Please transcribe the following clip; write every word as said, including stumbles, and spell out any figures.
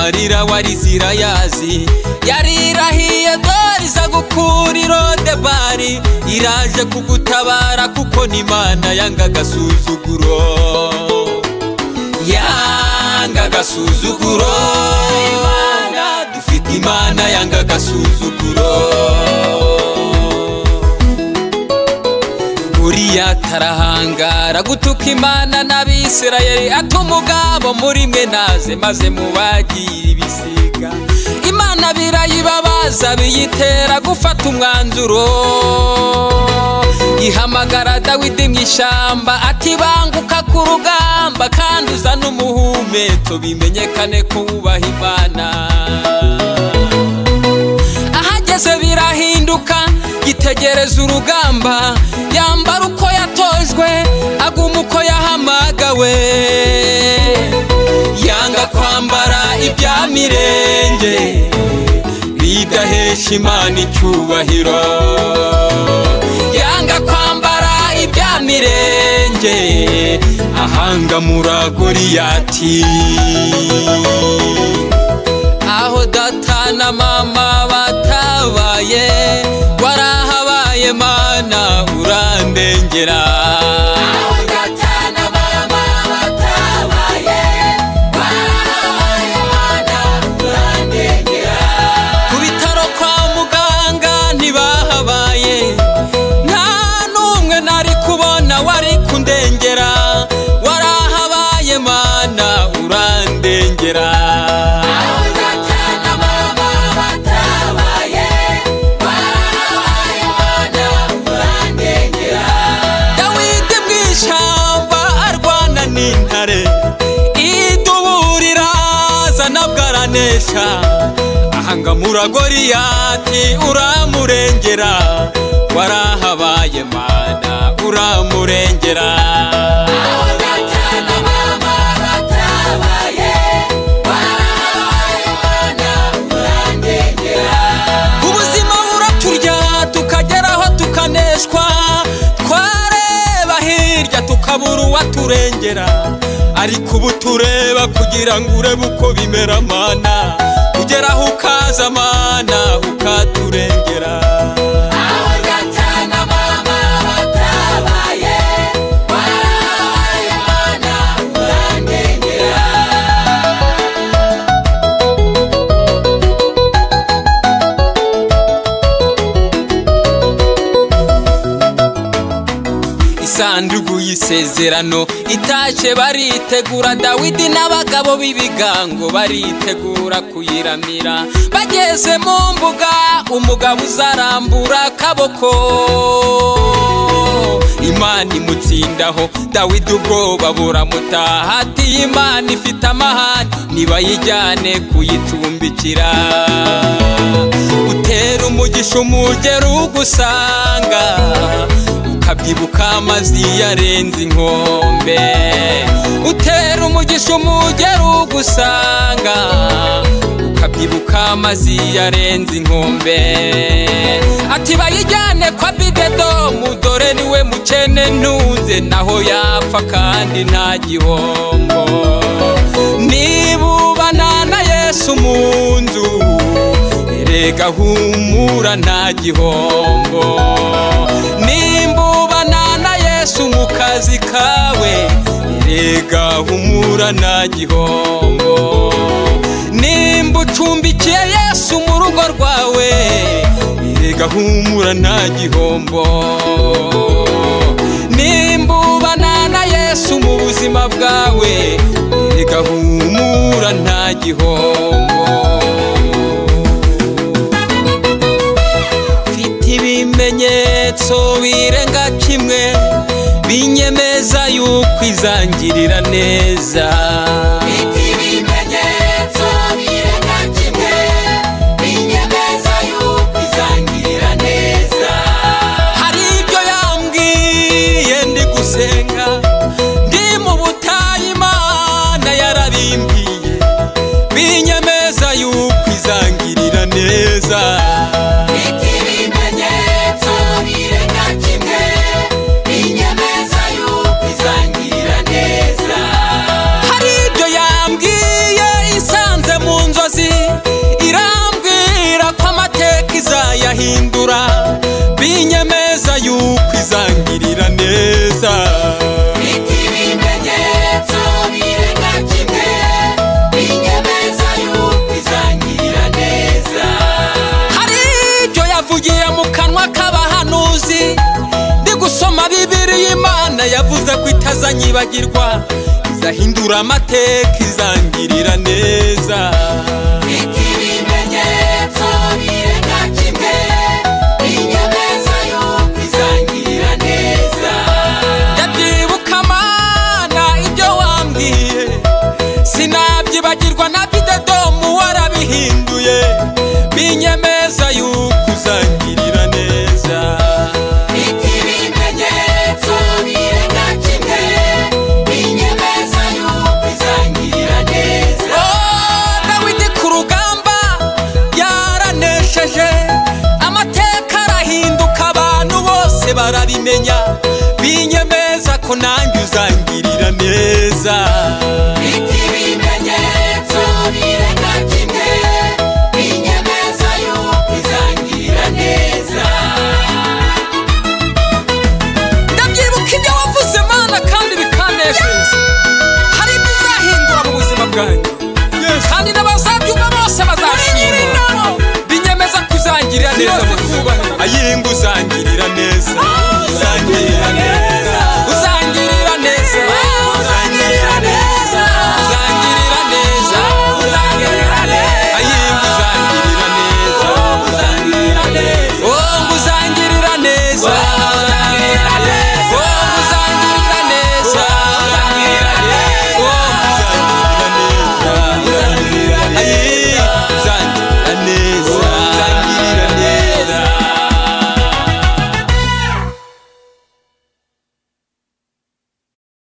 amarira warizira yazi yarirahiye dore iza gukura irode bari iraje kugutabara kuko ni Imana yanga gasuzuguro yanga gasuzuguro Imana dufite Imana yanga gasuzuguro uriya tarahangara gutuka Imana n'Abisirayeli atumugabo muri mwe naze maze mubagira ibisiga Imana birayibabaza biyitera gufata umwanzuro ihamagara Dawidi mw'ishamba ati banguka ku rugamba kandi uzana umuhumeto bimenyekane ko wubaha Imana ahageze birahinduka yitegereza urugamba yambara uko yatojwe aguma uko yahamagawe yanga kwambara ibya mirenge bidahesha Imana icyubahiro yanga kwambara ibya mirenge ahangamura Goliyati aho data na mama batabaye warahabaye Mana urandengera aho data na mama batabaye warahabaye Mana urandengera ku bitaro kwa muganga ntibahabaye nta n'umwe nari kubona wari kundengera warahabaye Mana urandengera ahangamura Goliyati uramurengera warahabaye Mana uramurengera aho data na mama batabaye warahabaye Mana urandengera ubuzima buraturya tukageraho tukaneshwa twareba hirya tukabura uwaturengera ariko ubu tureba kugira ngo urebe uko bimera Mana ugeraho ukaza Mana ukaturengera aho data na mama batabaye warahabaye Mana urandengera isanduku y'isezerano itaje baritegura Dawidi n'abagabo b'ibigango baritegura kuyiramira bageze mu mbuga umugabo uzarambura akaboko Imana imutsindaho Dawidi ubwoba buramutaha ati Imana ifite amahane nibayijyane kuyitumbikira utera umugisha umugera ugusanga ukabyibuka amazi yarenze inkombe utera umugisha umugera ugusanga ukabyibuka amazi yarenze inkombe ati bayijyane kwa Abigedomu dore niwe mukene ntunze naho yapfa kandi nta gihombo nibubana na Yesu mu nzu erega humura nta gihombo nimbubana na Yesu mu kazi kawe erega humura nta gihombo nimbucumbikiye Yesu mu rugo rwawe erega humura nta gihombo nimbubana na Yesu mu buzima bwawe erega humura nta gihombo fite ibimenyetso birenga kimwe binyemeza yuko izangirira neza fite ibimenyetso birenga kimwe binyemeza yuko izangirira neza hari ibyo yambwiye ndi gusenga ndi mu butayu Imana yarabimbwiye binyemeza yuko izangirira neza hari ibyo yambwiye isanze mu nzozi umuhanuzi ndi gusoma Bibiliya Imana yavuze ko itazanyibagirwa izahindura amateka izangirira neza ibimenyetso birenga kimwe inyemeza yuko izangirira neza ndabyibuka Mana ibyo wambwiye sinabyibagirwa na bidedomu warabihinduye binyemeza yuko uzangirira neza ibimenyetso birenga kimwe binyemeza yuko izangirira neza oh Dawidi ku rugamba yaranesheje amateka arahinduka abantu bose barabimenya binyemeza ko nanjye uzangirira neza